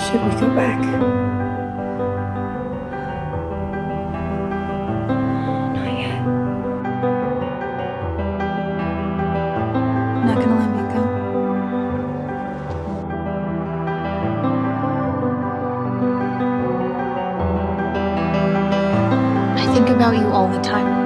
Should we go back? Not yet. Not gonna let me go. I think about you all the time.